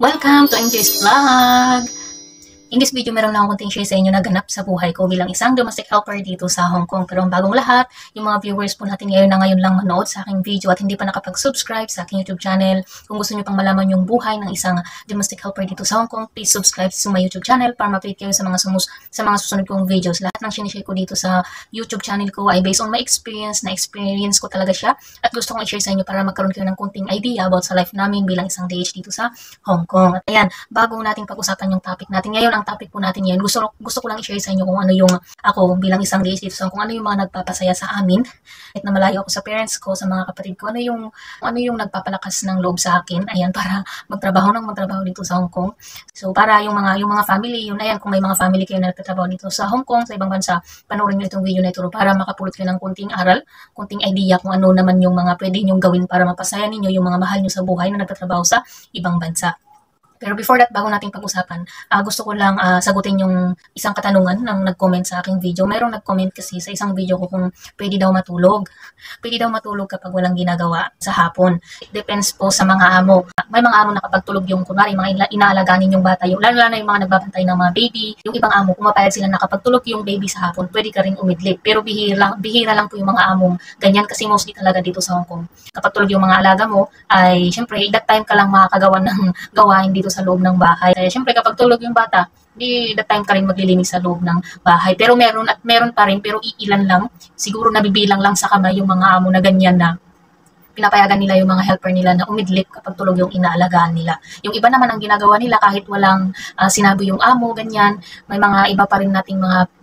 Welcome to MJ's Vlog! In this video, meron lang akong konting share sa inyo na ganap sa buhay ko bilang isang domestic helper dito sa Hong Kong. Pero ang bagong lahat, yung mga viewers po natin ngayon lang manood sa aking video at hindi pa nakapag-subscribe sa aking YouTube channel. Kung gusto nyo pang malaman yung buhay ng isang domestic helper dito sa Hong Kong, please subscribe sa my YouTube channel para ma-update kayo sa mga susunod kong videos. Lahat ng sinishare ko dito sa YouTube channel ko ay based on my experience, na-experience ko talaga siya. At gusto kong i-share sa inyo para magkaroon kayo ng konting idea about sa life namin bilang isang DH dito sa Hong Kong. At ayan, bago natin pag-usapan yung topic natin ngayon, ang topic po natin ngayon, gusto ko lang i-share sa inyo kung ano yung ako bilang isang DH dito, kung ano yung mga nagpapasaya sa amin kahit na malayo ako sa parents ko, sa mga kapatid ko, ano yung nagpapalakas ng loob sa akin, ayan, para magtrabaho dito sa Hong Kong. So para yung mga family, yun, ayan, kung may mga family kayo na nagtatrabaho dito sa Hong Kong, sa ibang bansa, panoorin niyo itong video na ito para makapulot kayo ng kunting aral, kunting idea kung ano naman yung mga pwede nyong gawin para mapasaya ninyo yung mga mahal nyo sa buhay na nagtatrabaho sa ibang bansa. Pero before that, bago nating pag-usapan, gusto ko lang sagutin yung isang katanungan ng nag-comment sa aking video. Mayroong nag-comment kasi sa isang video ko kung pwede daw matulog. Pwede daw matulog kapag walang ginagawa sa hapon. It depends po sa mga amo. May mga amo na kapag tulog yung, kunwari, mga inaalagaan ninyong bata, lalo na yung mga nagbabantay ng mga baby, yung ibang amo, pumapayag sila na kapag tulog yung baby sa hapon, pwede ka rin umidlip. Pero bihira lang po yung mga among ganyan kasi mostly talaga dito sa Hong Kong. Kapag tulog yung mga alaga mo, ay syempre, that time ka lang makakagawa ng gawain dito sa loob ng bahay. Kaya syempre kapag tulog yung bata, di that time ka rin maglilinis sa loob ng bahay. Pero meron pa rin, pero iilan lang. Siguro nabibilang lang sa kamay yung mga amo na ganyan na pinapayagan nila yung mga helper nila na umidlip kapag tulog yung inaalagaan nila. Yung iba naman ang ginagawa nila kahit walang sinabi yung amo, ganyan. May mga iba pa rin nating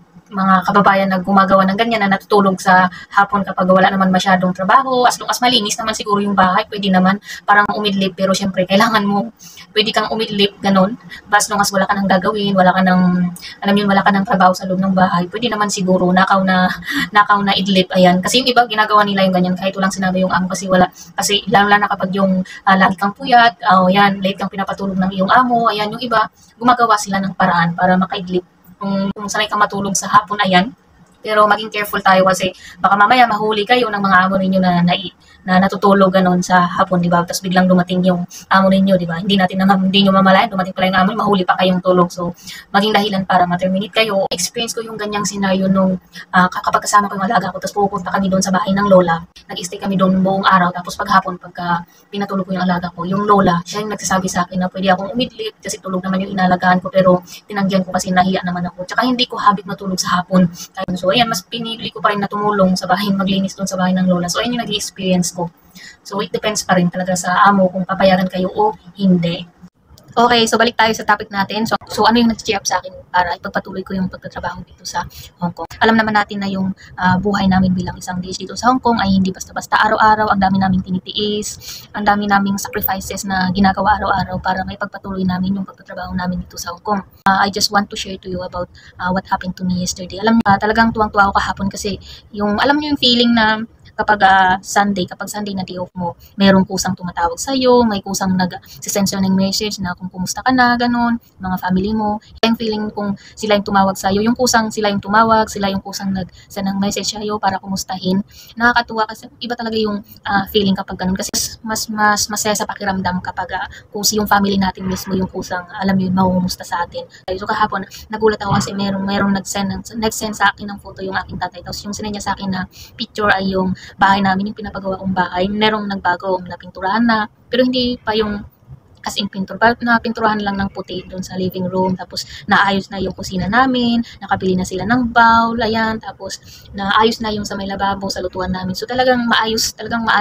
mga kababayan na gumagawa ng ganyan na natutulog sa hapon kapag wala naman masyadong trabaho. As long as malinis naman siguro yung bahay, pwede naman parang umidlip, pero syempre kailangan mo, pwede kang umidlip, ganun. As long as wala ka nang gagawin, wala ka nang trabaho sa loob ng bahay, pwede naman siguro nakaw na idlip, ayan. Kasi yung iba ginagawa nila yung ganyan kahit walang sinabi yung amo kasi lalo na kapag yung lagi kang puyat, yan, late kang pinapatulog ng iyong amo, ayan, yung iba gumagawa sila ng paraan para makaidlip. Kung sanay ka matulog sa hapon, ayan. Pero maging careful tayo kasi baka mamaya mahuli kayo ng mga amo ninyo na natutulog ganon sa hapon, di ba? Tapos biglang dumating yung amo ninyo, di ba? Hindi nyo mamalayan, dumating pala yung amo, mahuli pa kayong tulog. So, maging dahilan para ma-terminate kayo. Experience ko yung ganyang scenario nung kapag kasama ko yung alaga ko, tapos pupunta kami doon sa bahay ng lola. Nag-stay kami doon buong araw, tapos paghapon, pagka pinatulog ko yung alaga ko, yung lola, siya yung nagsasabi sa akin na pwede akong umidlip kasi tulog naman yung inalagaan ko, pero tinanggihan ko kasi nahiya naman ako. Tsaka hindi ko habit matulog sa hapon. So, ayan, mas pinili ko pa rin na tumulong sa bahay, maglinis doon sa bahay ng lola. So, ayan yung nag-experience ko. So, it depends pa rin talaga sa amo kung papayagan kayo o hindi. Okay, so balik tayo sa topic natin. So ano yung nag-cheer up sa akin para ipagpatuloy ko yung pagtatrabaho dito sa Hong Kong? Alam naman natin na yung buhay namin bilang isang DH dito sa Hong Kong ay hindi basta-basta. Araw-araw, ang dami naming tinitiis, ang dami naming sacrifices na ginagawa araw-araw para may pagpatuloy namin yung pagtatrabaho namin dito sa Hong Kong. I just want to share to you about what happened to me yesterday. Alam niyo, talagang tuwang-tuwa ako kahapon kasi alam niyo yung feeling na kapag Sunday na day off mo, mayroong kusang tumatawag sa'yo, may kusang nag-send ng message na kung kumusta ka na, ganun, mga family mo. Yung feeling kung sila yung tumawag sa'yo, yung kusang sila yung tumawag, sila yung kusang nag-send ng message sa'yo para kumustahin. Nakakatuwa kasi iba talaga yung feeling kapag ganun. Kasi mas masaya sa pakiramdam kapag yung family natin mismo yung kusang alam yun, mamumusta sa atin. So kahapon, nagulat ako kasi merong nag-send sa akin ng photo yung aking tatay. Tapos yung sinend niya sa akin na picture ay yung bahay namin, yung pinapagawa kong bahay. Merong nagbago, napinturahan na, pero hindi pa yung as in napinturahan lang ng puti doon sa living room, tapos naayos na yung kusina namin, nakabili na sila ng bowl, ayan, tapos naayos na yung sa may lababo sa lutuan namin. So talagang maayos,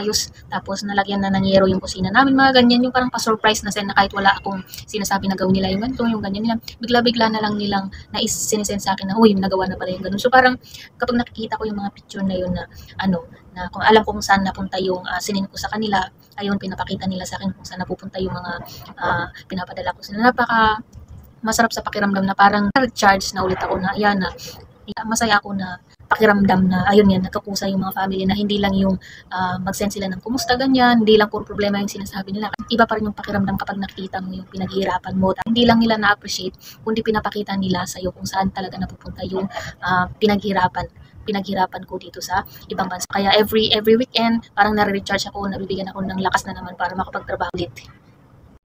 tapos nalagyan na ng yero yung kusina namin, mga ganyan, yung parang pa-surprise na na kahit wala akong sinasabi na gawin nila yung ganito, yung ganyan nila, bigla-bigla na lang nilang sinisend sa akin na, uy, nagawa na pala yung ganun. So parang kapag nakikita ko yung mga picture na yun na kung alam ko kung saan napunta yung sinend ko sa kanila, ayun, pinapakita nila sa akin kung saan napupunta yung mga pinapadala ko sila. Napaka masarap sa pakiramdam na parang recharge na ulit ako na, ayan na, masaya ako na pakiramdam na, ayun yan, nagkakusa yung mga family na hindi lang yung mag-send sila ng kumusta, ganyan, hindi lang puro problema yung sinasabi nila. Iba pa rin yung pakiramdam kapag nakita mo yung pinaghihirapan mo. Hindi lang nila na-appreciate, kundi pinapakita nila sa'yo kung saan talaga napupunta yung pinaghirapan ko dito sa ibang bansa. Kaya every weekend, parang nare-recharge ako, nabibigyan ako ng lakas na naman para makapagtrabaho ulit.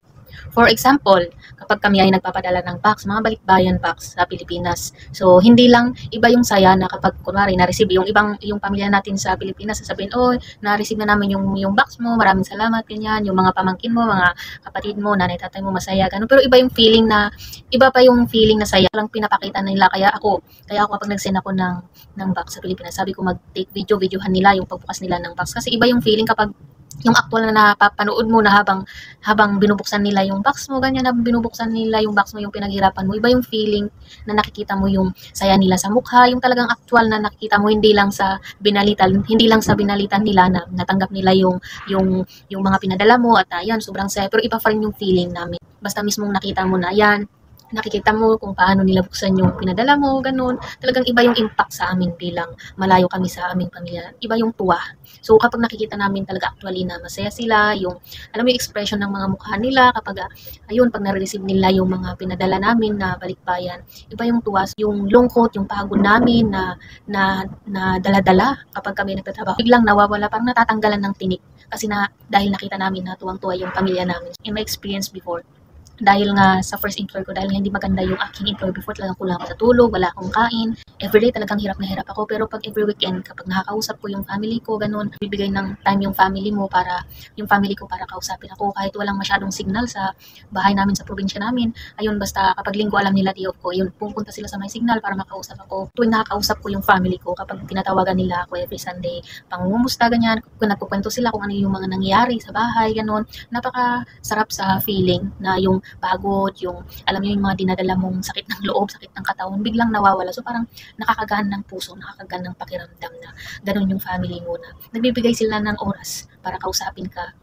For example, kapag kami ay nagpapadala ng box, mga balikbayan box sa Pilipinas. So, hindi lang iba yung saya na kapag kunwari na-receive yung pamilya natin sa Pilipinas, sasabihin, "Oh, na-receive na namin yung box mo, maraming salamat," ganyan. Yung mga pamangkin mo, mga kapatid mo, nanay, tatay mo, masaya, ganun. Pero iba pa yung feeling na saya lang pinapakita nila. Kaya ako kapag nag-send ako ng box sa Pilipinas, sabi ko mag-take videohan nila yung pagbukas nila ng box. Kasi iba yung feeling kapag yung actual na napapanood mo na habang binubuksan nila yung box mo, ganyan, na binubuksan nila yung box mo, yung pinaghirapan mo, iba yung feeling na nakikita mo yung saya nila sa mukha, yung talagang actual na nakikita mo, hindi lang sa binalitan nila na natanggap nila yung mga pinadala mo at ayan, sobrang saya, pero iba pa rin yung feeling namin. Basta mismong nakita mo na yan, nakikita mo kung paano nila buksan yung pinadala mo, ganun. Talagang iba yung impact sa amin bilang malayo kami sa aming pamilya. Iba yung tuwa. So, kapag nakikita namin talaga actually na masaya sila, alam mo yung expression ng mga mukha nila kapag, ayun, pag nare-receive nila yung mga pinadala namin na balikbayan, iba yung tuwa, yung lungkot, yung pagod namin na dala-dala kapag kami nagtatrabaho. Biglang nawawala, parang natatanggalan ng tinik. Kasi dahil nakita namin na tuwang-tuwa yung pamilya namin. In my experience before, dahil nga sa first employer ko, dahil nga hindi maganda yung aking employer before, talagang kulang ako sa tulog, wala akong kain. Everyday talagang hirap na hirap ako. Pero pag every weekend, kapag nakakausap ko yung family ko, ganun, bibigay ng time yung family ko para kausapin ako. Kahit walang masyadong signal sa bahay namin, sa probinsya namin. Ayun, basta kapag linggo alam nila day off ko, yun, pupunta sila sa may signal para makausap ako. Tuwing nakakausap ko yung family ko, kapag tinatawagan nila ako every Sunday, pangungumusta, ganyan, kung nagkukwento sila kung ano yung mga nangyayari sa bahay, ganun, napaka-sarap sa feeling na yung pagod, alam niyo yung mga dinadala mong sakit ng loob, sakit ng katawan, biglang nawawala. So parang nakakagaan ng puso, nakakagaan ng pakiramdam na ganun yung family mo na nagbibigay sila ng oras para kausapin ka,